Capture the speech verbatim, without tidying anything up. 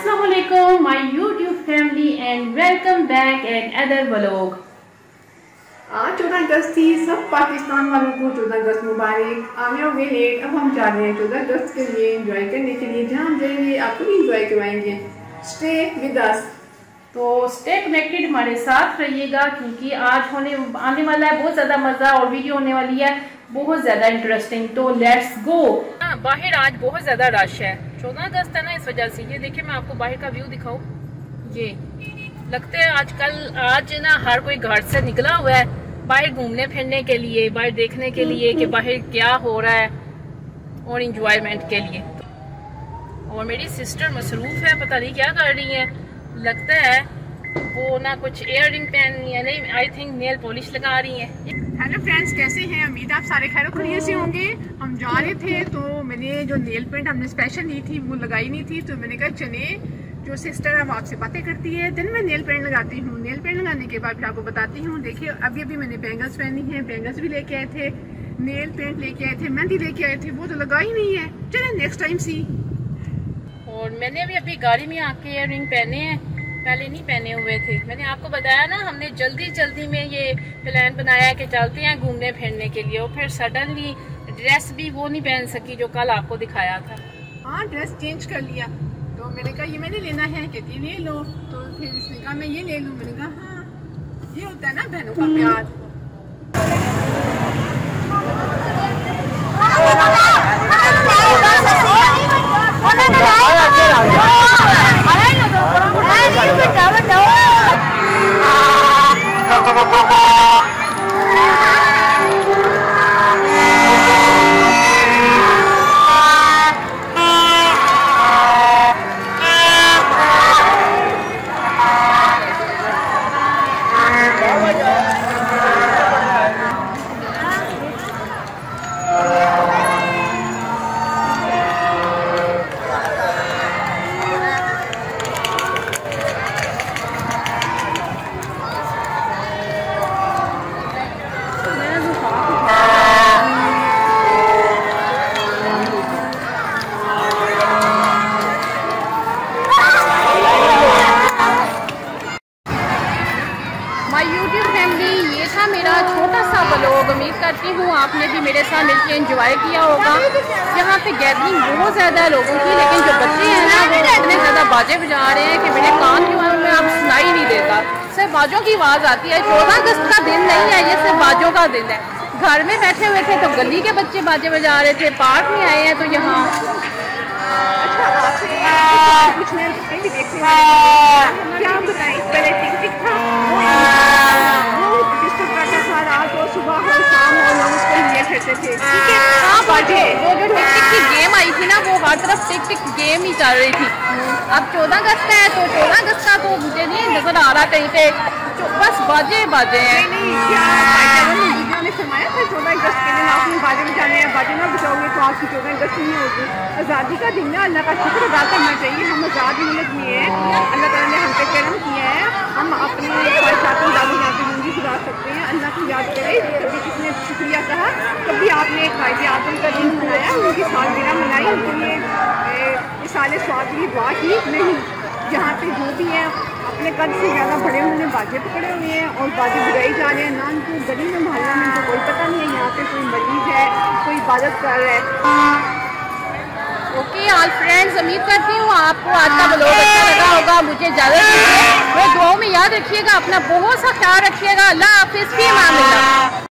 Assalamualaikum my YouTube family and welcome back at other vlog। आज चौदह अगस्त थी, सब पाकिस्तान वालों को चौदह अगस्त मुबारक। आगे हो गए लेट, अब हम जा रहे हैं चौदह अगस्त के लिए एंजॉय करने के लिए। जहाँ हम जाएंगे आपको भी एंजॉय करवाएंगे। स्टे विद अस, तो स्टे कनेक्टेड, हमारे साथ रहिएगा क्योंकि आज होने आने वाला है बहुत ज़्यादा मज़ा और वीडियो होने वाली है बहुत ज़्यादा इंटरेस्टिंग। तो लेट्स गो। हाँ, बाहर आज बहुत ज़्यादा रश है, चौदह अगस्त है ना, इस वजह से। ये देखिए, मैं आपको बाहर का व्यू दिखाऊं। ये लगता है आजकल आज ना हर कोई घर से निकला हुआ है बाहर घूमने फिरने के लिए, बाहर देखने के लिए कि बाहर क्या हो रहा है और इंजॉयमेंट के लिए। और मेरी सिस्टर मसरूफ है, पता नहीं क्या कर रही है। लगता है वो ना कुछ इयर रिंग पहन है, नहीं आई थिंक नेल पॉलिश लगा रही है। हेलो फ्रेंड्स, कैसे हैं? उम्मीद आप सारे खैर खैरियत से होंगे। हम जा रहे थे तो मैंने जो नेल पेंट हमने स्पेशल ली थी वो लगाई नहीं थी, तो मैंने कहा चले, जो सिस्टर है वो आपसे बातें करती है, दिन में नेल पेंट लगाती हूँ। नेल पेंट लगाने के बाद फिर आपको बताती हूँ। देखिए, अभी अभी मैंने बैंगल्स पहनी है, बैंगल्स भी लेके आए थे, नेल पेंट लेके आए थे, मेहंदी लेके आए थे, वो तो लगा ही नहीं है। चले नेक्स्ट टाइम सी। और मैंने भी अभी गाड़ी में आके इयर रिंग पहने हैं, पहले नहीं पहने हुए थे। मैंने आपको बताया ना, हमने जल्दी जल्दी में ये प्लान बनाया कि चलते हैं घूमने फिरने के लिए, और फिर सडनली ड्रेस भी वो नहीं पहन सकी जो कल आपको दिखाया था। हाँ, ड्रेस चेंज कर लिया। तो मैंने कहा ये मैंने लेना है, कहती ले लो। तो फिर इसने कहा मैं ये ले लूँ। मैंने कहा हाँ, ये होता है ना बहनों का प्यार। यूट्यूब फैमिली, ये था मेरा छोटा सा ब्लॉग। उम्मीद करती हूँ आपने भी मेरे साथ मिलकर एंजॉय किया होगा। यहाँ पे गैदरिंग बहुत ज़्यादा है लोगों की, लेकिन जो बच्चे हैं ना वो इतने ज़्यादा बाजे बजा रहे हैं कि मेरे कान की आवाज़ में अब सुनाई नहीं देता, सिर्फ बाजों की आवाज़ आती है। चौदह अगस्त का दिन नहीं है, ये सिर्फ बाजों का दिन है। घर में बैठे हुए थे तो गली के बच्चे बाजे बजा रहे थे, पार्क में आए हैं तो यहाँ क्या बताएं, पहले टिक टिक था, सुबह हो शाम हो लोग उसको लिए करते थे। ठीक है, हाँ बाजे, वो जो टिक टिक की गेम आई थी ना, वो हर तरफ टिक टिक गेम ही चल रही थी। अब चौदह अगस्त है तो चौदह अगस्त का तो मुझे नहीं नजर आ रहा कहीं पे, बस बाजे बाजे हैं। फरमाया था चौदह अगस्त के दिन आपने बाजे बजाने हैं, बाजे ना बजाओगे तो आपकी चौदह अगस्त नहीं होगी। आज़ादी का दिन है, अल्लाह का शुक्र अदा करना चाहिए। हम आज़ाद मुल्क में हैं, अल्लाह ताला ने हम पे करम किया है, हम अपनी ख्वाहिशातों दादी यहाँ पे जिंदगी गुजार सकते हैं। अल्लाह को याद करें, कभी किसने शुक्रिया कहा, कभी आपने ख्वाहिश आदम का दिन मनाया, उनकी सालगिरह मनाई, उनके लिए साले स्वाद की दुआ की नहीं। जहाँ पे जो भी है अपने कद से ज़्यादा बड़े उन्होंने बाजे पकड़े हुए हैं और बाजे बजाई जा रहे हैं। ना उनको गली में मोहल्ला में उनको कोई पता नहीं है यहाँ पे कोई मरीज है, कोई इबादत कर रहा है। ओके ऑल फ्रेंड्स, उम्मीद करती हूँ आपको आज का ब्लॉग अच्छा लगा होगा। मुझे ज़्यादा दुआओं में याद रखिएगा, अपना बहुत सा ख्याल रखिएगा। अल्लाह हाफिज़, फी अमान अल्लाह।